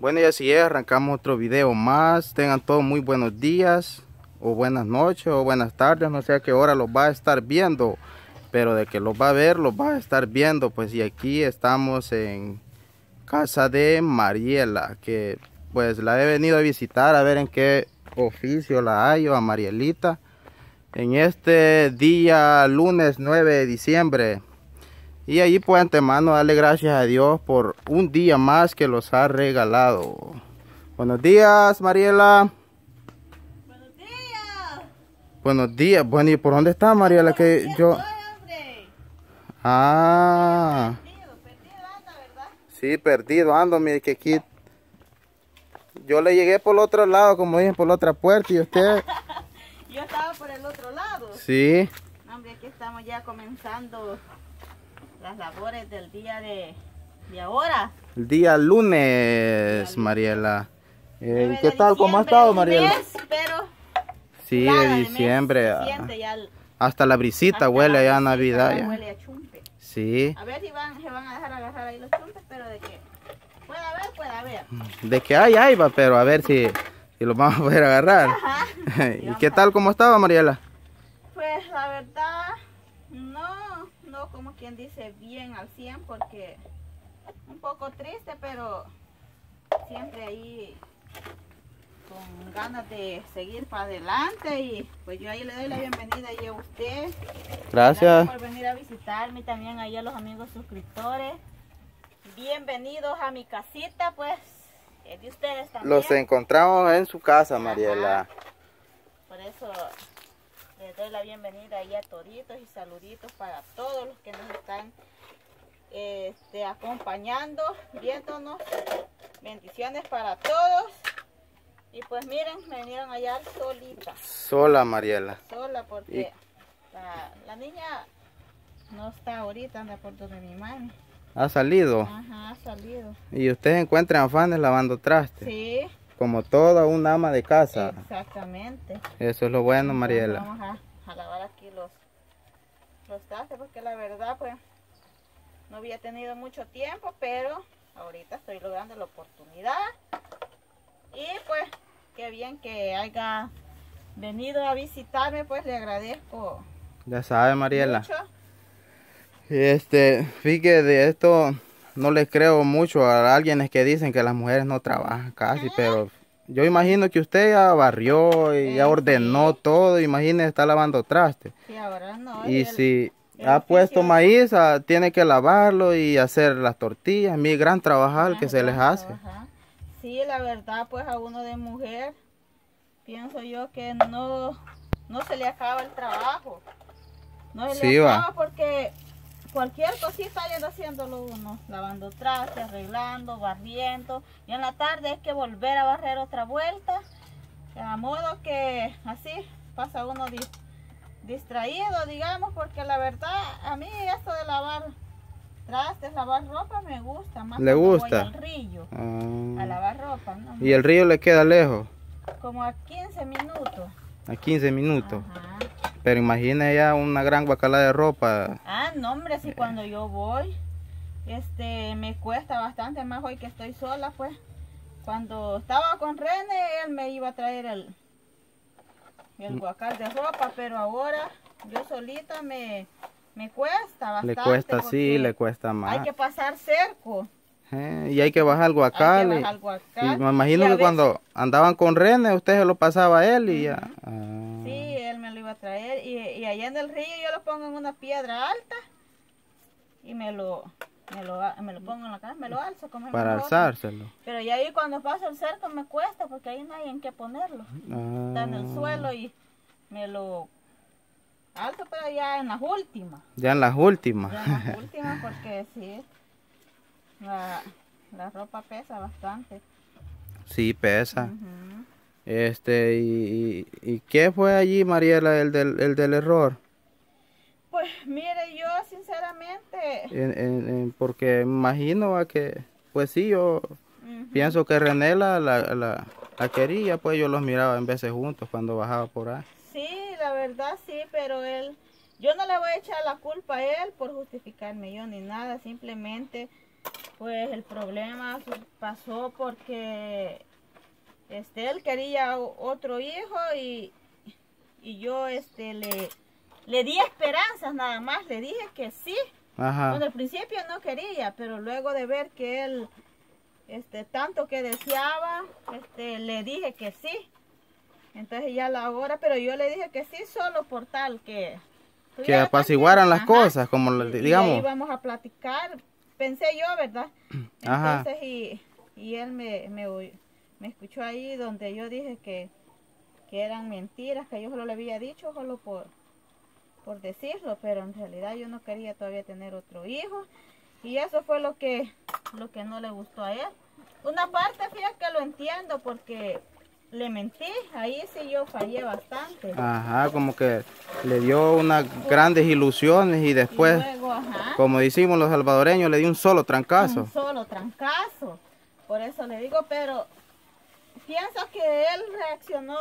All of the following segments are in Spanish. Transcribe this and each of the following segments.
Bueno, y así es, arrancamos otro video más. Tengan todos muy buenos días, o buenas noches, o buenas tardes. No sé a qué hora los va a estar viendo, pero de que los va a ver, los va a estar viendo. Pues y aquí estamos en casa de Mariela, que pues la he venido a visitar a ver en qué oficio la hallo a Marielita. En este día lunes 9 de diciembre. Y allí pues antemano darle gracias a Dios por un día más que los ha regalado. Buenos días, Mariela. Buenos días. Buenos días. Bueno, ¿y por dónde está Mariela? Que Aquí yo... estoy, hombre. Ah, Perdido anda, ¿verdad? sí, perdido ando, mire que aquí... Yo le llegué por el otro lado, como dije, por la otra puerta, y usted... Yo estaba por el otro lado. Sí. Hombre, aquí estamos ya comenzando las labores del día de ahora. El día lunes, Mariela. 9 ¿Qué de tal? ¿Cómo ha diciembre, estado, un Mariela? mes, pero Sí, nada, de mes diciembre. se siente ya Hasta la brisita hasta huele la allá a brisita, Navidad. ya Ya. huele a chumpe. Sí. A ver si se van a dejar agarrar ahí los chumpes, pero de que pueda haber. De que hay, va, pero a ver si los vamos a poder agarrar. Ajá. ¿Y qué tal? ¿Cómo estaba, Mariela? Pues la verdad, no como quien dice bien al 100 porque un poco triste, pero siempre ahí con ganas de seguir para adelante y pues yo ahí le doy la bienvenida ahí a usted. Gracias. Por venir a visitarme, también ahí a los amigos suscriptores. Bienvenidos a mi casita, pues, es de ustedes también. Los encontramos en su casa, Mariela. Ajá. Por eso les doy la bienvenida ahí a toditos y saluditos para todos los que nos están acompañando, viéndonos. Bendiciones para todos. Y pues miren, me vinieron a hallar solita. Sola, Mariela. Sola porque la niña no está ahorita, anda por donde mi mami. ¿Ha salido? Ajá, ha salido. ¿Y ustedes encuentran afanes lavando trastes? Sí. Como toda una ama de casa. Exactamente. Eso es lo bueno, Mariela. Vamos a lavar aquí los trastes porque la verdad pues no había tenido mucho tiempo, pero ahorita estoy logrando la oportunidad. Y pues qué bien que haya venido a visitarme, pues le agradezco. Ya sabe, Mariela. Mucho. Fíjate, de esto no les creo mucho a alguien que dicen que las mujeres no trabajan casi, pero yo imagino que usted ya barrió y ya ordenó Sí. todo, imagínese estar lavando trastes. Sí, ahora no. Y si el ha puesto oficio- maíz, tiene que lavarlo y hacer las tortillas, mi gran trabajar que se les hace. Ajá. Sí, la verdad pues a uno de mujer pienso yo que no se le acaba el trabajo. No se Sí, le va. acaba porque cualquier cosita anda haciéndolo uno, lavando trastes, arreglando, barriendo, y en la tarde hay que volver a barrer otra vuelta, a modo que así pasa uno distraído, digamos, porque la verdad a mí esto de lavar trastes, lavar ropa me gusta, más ¿Le cuando gusta? voy al río Ah, a lavar ropa, ¿no? ¿y el río le queda lejos? Como a 15 minutos. A 15 minutos. Ajá. Pero imagine ya una gran guacalada de ropa. Ah, no, hombre, si cuando yo voy, me cuesta bastante más hoy que estoy sola, pues. Cuando estaba con René, él me iba a traer el guacal de ropa, pero ahora yo solita me cuesta bastante. Le cuesta, sí, porque le cuesta más. hay que pasar cerco. Y hay que bajar el guacal. Hay que bajar el guacal. Y me imagino Y a que veces- cuando andaban con René, usted se lo pasaba a él y ya. Sí, él me lo iba a traer. Y allá en el río yo lo pongo en una piedra alta y me lo pongo en la cara, me lo alzo como Para alzárselo. Pero ya ahí cuando paso el cerco me cuesta porque ahí no hay en qué ponerlo. Está en el suelo y me lo alzo, pero ya en las últimas. Ya en las últimas. Ya en las últimas porque sí, la ropa pesa bastante. Sí, pesa. Ujú. ¿Y qué fue allí, Mariela, el del error? Pues mire, yo sinceramente... Porque imagino que, pues sí, yo Ujú. pienso que René la quería, pues yo los miraba en veces juntos cuando bajaba por ahí. Sí, la verdad sí, pero yo no le voy a echar la culpa a él por justificarme yo ni nada, simplemente Pues el problema pasó porque él quería otro hijo y yo le di esperanzas nada más, le dije que sí. Ajá. Bueno, al principio no quería, pero luego de ver que él tanto que deseaba, le dije que sí. Entonces ya la hora, pero yo le dije que sí solo por tal que apaciguaran las ajá, cosas, como digamos. Y ahí vamos a platicar, pensé yo, ¿verdad? Ajá. Entonces y él me escuchó ahí donde yo dije que eran mentiras, que yo solo le había dicho solo por decirlo, pero en realidad yo no quería todavía tener otro hijo y eso fue lo que no le gustó a él. Una parte, fíjate que lo entiendo porque le mentí, ahí sí yo fallé bastante. Ajá, como que le dio unas grandes ilusiones y después, y luego, ajá, como decimos los salvadoreños, le dio un solo trancazo. Un solo trancazo, por eso le digo, pero pienso que él reaccionó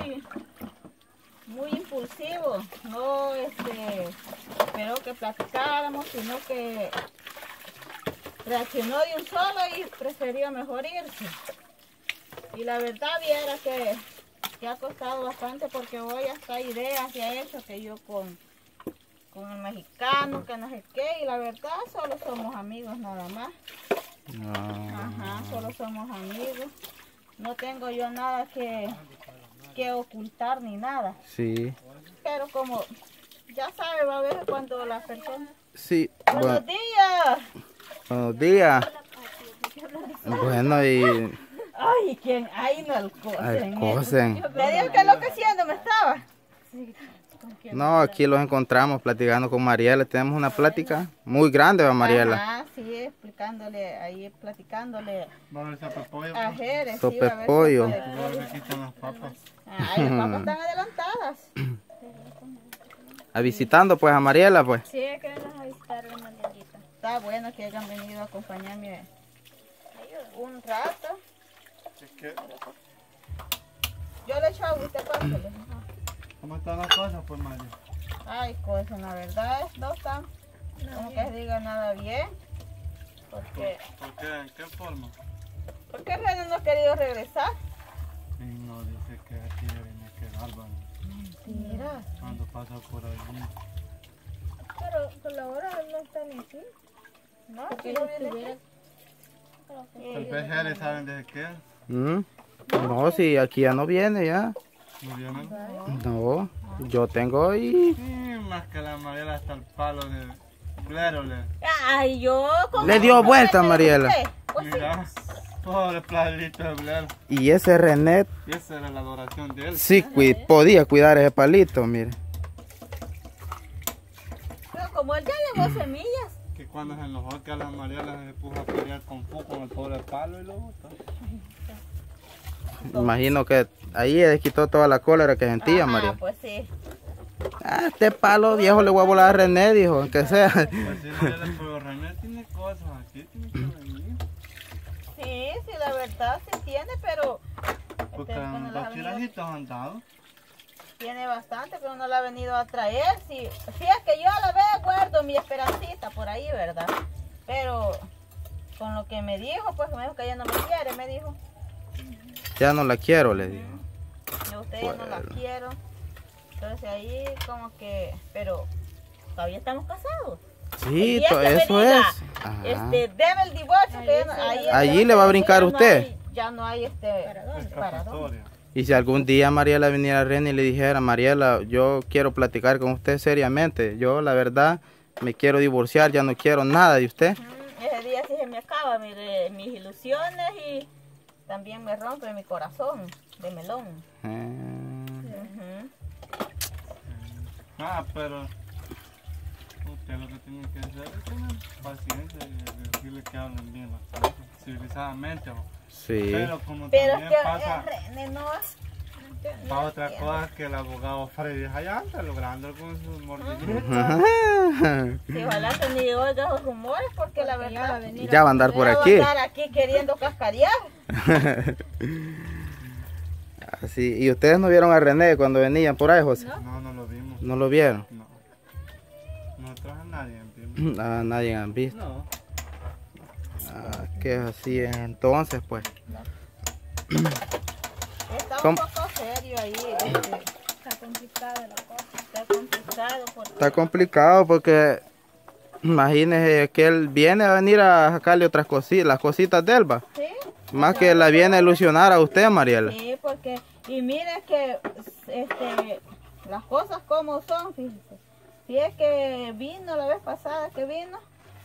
muy impulsivo, no esperó que platicáramos, sino que reaccionó de un solo y prefirió mejor irse. Y la verdad viera que ha costado bastante porque hoy hasta ideas se ha hecho que yo con el mexicano, que no sé qué, y la verdad solo somos amigos nada más. Ajá, solo somos amigos. No tengo yo nada que ocultar ni nada. Sí. Pero como ya sabe, va a ver cuando la persona... Sí. Buenos días. Buenos días. Bueno, y... Ay, ¿quién? Ay, no, Alcocen. Le digo que lo que haciendo me estaba. No, aquí los encontramos platicando con Mariela. Tenemos una plática muy grande, ¿va, Mariela? Ah, sí, explicándole, ahí platicándole a Jerez. Sope pollo. Aquí están las papas. Ay, las papas están adelantadas. A visitando pues a Mariela, pues. Sí, que vengan a visitar a Marielita. Está bueno que hayan venido a acompañarme un rato. Es que, Yo le echo agua, usted pásale. ¿cómo están las cosas, pues, María? Ay, cosa, la verdad, no están, como que se diga nada bien. Porque, ¿Por qué? ¿En qué forma? ¿por qué René no ha querido regresar? Y no, dice que aquí ya viene a quedar, Mira. cuando pasa por allí. Pero por la hora no están aquí. No, Porque aquí no si viene estuviera... aquí. ¿El PGR saben desde qué? No, si aquí ya no viene ya. ¿No vienen? No, yo tengo ahí. Sí, más que la Mariela hasta el palo de Blérole. Ay, yo... como Le dio no vuelta, me Mariela. gusté. Pues sí. Mira, pobre palito de Blero. Y ese René Y esa era la adoración de él. sí podía cuidar ese palito, mire. Pero como él ya llevó semillas. Que cuando se enojó que a la Mariela se puso a pelear con el pobre palo y lo botó. Imagino que ahí le quitó toda la cólera que sentía, Ajá, María. pues sí. Ah, este palo viejo le voy a volar a René, dijo, aunque sea. Pues sí, Mariela, pero René tiene cosas aquí, tiene que venir. Sí, sí, la verdad sí tiene, pero... Porque bueno, las ha los venido- chirajitos han dado. Tiene bastante, pero no la ha venido a traer. Sí, fíjate que yo a la vez guardo mi esperancita por ahí, ¿verdad? Pero con lo que me dijo, pues me dijo que ella no me quiere, me dijo. Ya no la quiero, le dijo. Yo ustedes no la Bueno. quiero. Entonces ahí como que, pero todavía estamos casados. Sí, El día que me eso diga, es. Ajá. Debe el divorcio, que ya no- ahí Allí le va a brincar ya usted. No hay, ya no hay para dónde. Escapatoria. Y si algún día Mariela viniera a René y le dijera, Mariela, yo quiero platicar con usted seriamente. Yo, la verdad, me quiero divorciar, ya no quiero nada de usted. Ese día sí se me acaba mis ilusiones y también me rompe mi corazón de melón. Ujú. Pero usted lo que tiene que hacer es tener paciencia y decirle que hablen bien las cosas, civilizadamente. Sí. Pero como Pero es también que pasa René no para otra cosa que el abogado Freddy allá anda logrando con sus mordiditas. si ojalá se ni oiga esos rumores porque la verdad Ya va a andar por ya va a aquí. andar aquí queriendo cascarear. Así. ¿Y ustedes no vieron a René cuando venían por ahí, José? No, no lo vimos. ¿No lo vieron? No. Nosotros a nadie vimos. Ah, nadie han visto. No. que es así entonces, pues. Está ¿Cómo? un poco serio ahí. Está complicada la cosa. Está complicado porque Está complicado porque imagínese que él viene a venir a sacarle otras cositas, las cositas de él, va. sí, Más que la viene a ilusionar a usted, Mariela. sí, porque y mire que las cosas como son, fíjese. Si es que vino la vez pasada que vino,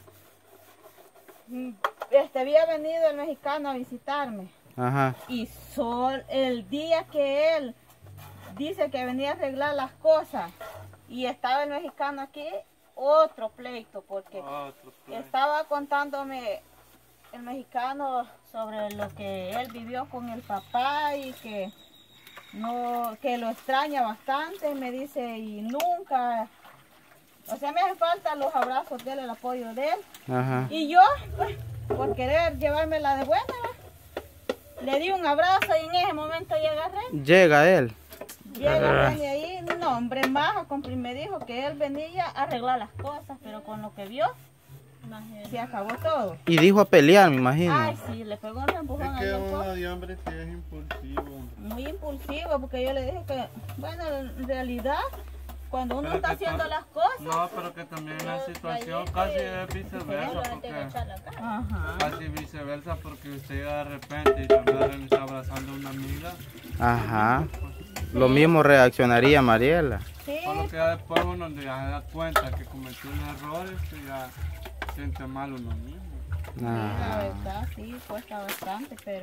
había venido el mexicano a visitarme. Ajá. Y el día que él dice que venía a arreglar las cosas y estaba el mexicano aquí, otro pleito, porque Otro pleito. estaba contándome el mexicano sobre lo que él vivió con el papá y que lo extraña bastante, me dice, y nunca, o sea, me hacen falta los abrazos de él, el apoyo de él. Ajá. Y yo, pues, por querer llevármela de buena, le di un abrazo y en ese momento llega René. Llega él. Llega René ahí, no hombre, majo, me dijo que él venía a arreglar las cosas, pero con lo que vio, se acabó todo. Y dijo a pelear, me imagino. Ay, sí, le pegó un empujón Es al que doctor. uno de hombre sí es impulsivo, hombre. Muy impulsivo, porque yo le dije que, bueno, en realidad, cuando uno Pero está que haciendo tam- las cosas, No, pero que también la situación casi es viceversa, porque ajá, casi viceversa, porque usted llega de repente y también está abrazando a una amiga. Ajá. Lo mismo reaccionaría Mariela. sí, Por lo que ya después uno ya se da cuenta que cometió un error y que ya siente mal uno mismo. la Ajá. verdad, sí, cuesta bastante, pero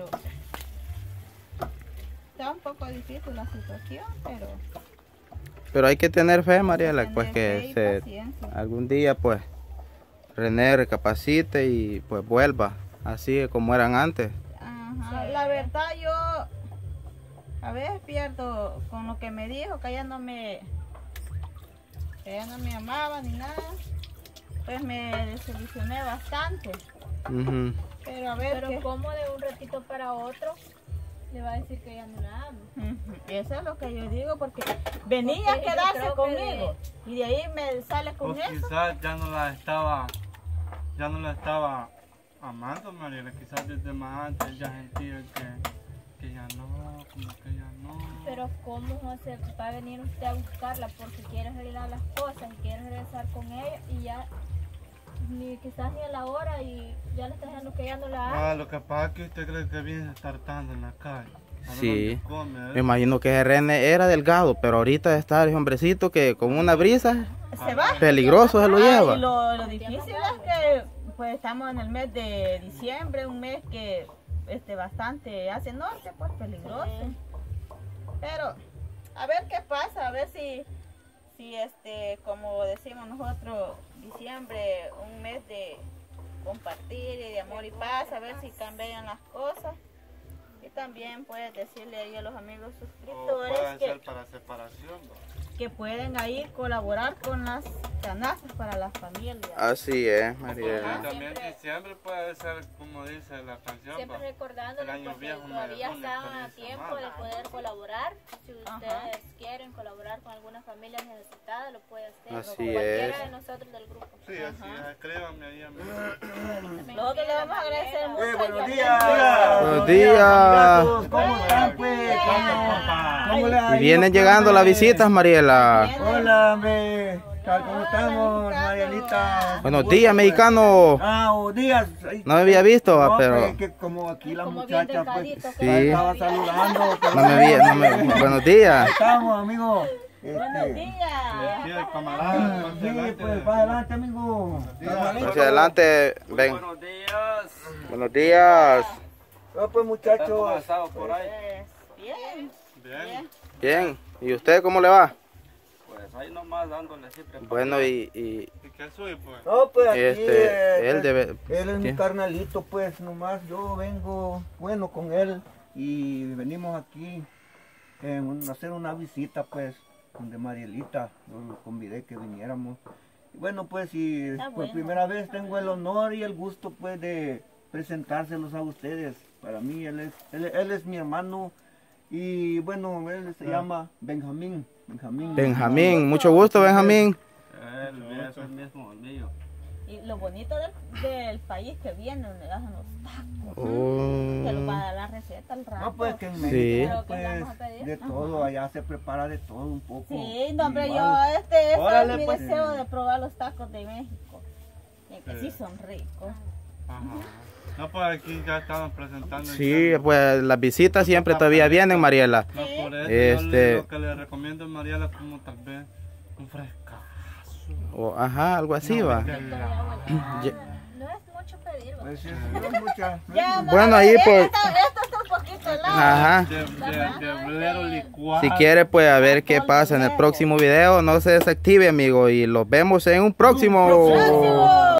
está un poco difícil la situación, Pero hay que tener fe, Mariela, tener pues fe que y se, paciencia. algún día, pues, René recapacite y pues vuelva, así como eran antes. Ajá, la verdad yo a veces pierdo con lo que me dijo, que ella no me amaba ni nada, pues me desilusioné bastante, Ujú. pero a ver Pero qué. como de un ratito para otro le va a decir que ya no la ama. Ujú, eso es lo que yo digo, porque venía Porque a yo quedarse creo que conmigo y de ahí me sale O con eso. quizás ya no la estaba amando, Mariela, quizás desde más antes ya sentía que ya no, como que ya no. Pero ¿cómo José va a venir usted a buscarla porque quiere arreglar las cosas y quiere regresar con ella y ya quizás ni a la hora y ya le está diciendo que ya no la ama? Lo que pasa es que usted cree que viene tartando en la calle. A ver Sí. dónde come, Me imagino que René era delgado, pero ahorita está el hombrecito que con una brisa Se va. peligroso se lo Ah, lleva. y lo difícil es que pues estamos en el mes de diciembre, un mes que bastante hace noche, pues peligroso. Pero a ver qué pasa, a ver si como decimos nosotros, diciembre, un mes de compartir y de amor y paz, a ver si cambian las cosas. Y también puedes decirle ahí a los amigos o suscriptores pueden que ser para separación, ¿no? que pueden ahí colaborar con las canastas para las familias. Así es, Y Mariela. también diciembre puede ser, como dice la canción, Siempre ¿va? recordándoles El año porque viejo, todavía María están Julia, a feliz tiempo semana. de poder colaborar. Si ustedes Ajá. quieren colaborar con alguna familia necesitada, lo puede hacer. Así o con cualquiera es. de nosotros del grupo. Sí, así es, escríbanme ahí a mí. Nosotros le vamos a agradecer mucho. Buenos y días. Buenos días. ¿Cómo están, pues? ¿Cómo les ha Y vienen ido, llegando las pues? visitas, Mariela. Hola, hombre. ¿Cómo estamos, Marielita? Buenos días, mexicano. Buenos días. No me había visto, No, pero pues, que como aquí la Como bien muchacha, pues, delgadito, Sí. estaba saludando. pero- no me había, buenos días. Ahí estamos, amigo. Buenos días. Sí, el camarada, más Sí, adelante. pues, para adelante, amigo. Hacia adelante, ven. Buenos días. Buenos días. No, pues, muchachos. pasado por ahí? Bien. Bien. Bien. ¿Y usted cómo le va? Pues ahí nomás dándole siempre. Bueno, y ¿Y qué soy, pues? No, pues aquí él debe. él es mi ¿Quién? carnalito, pues nomás yo vengo, bueno, con él y venimos aquí a hacer una visita, pues, donde Marielita, yo lo convidé que viniéramos. Y bueno, pues, y Está por bueno. primera vez tengo el honor y el gusto, pues, de presentárselos a ustedes. Para mí, él es mi hermano y, bueno, él se llama Benjamín. Benjamín, mucho gusto, Benjamín. Es el mismo, el mío. Y lo bonito del país que viene, donde hacen los tacos. Oh. Que los va a dar la receta al rato. No, pues que en Sí. México, Pero que vamos a pues, pedir. de todo, allá se prepara de todo un poco. Sí, no, hombre, igual. yo, ese Órale, es mi pues. deseo de probar los tacos de México. Que sí son ricos. Ajá. No, pues aquí ya estaban presentando. Sí, pues las visitas siempre todavía vienen, Mariela. No, por eso Este- yo lo que le recomiendo a Mariela como tal vez un frescazo. O, ajá, algo así va. de Todavía la- huele. No es mucho pedir, ¿va? Pues sí, no es mucha. no es Ya, mucha. Bueno, mamá, ahí, pues. Esto está un poquito helado. Ajá. de bolero licuado. Si quiere, pues a ver qué pasa en el próximo video. No se desactive, amigo. Y los vemos en un próximo. Próximo.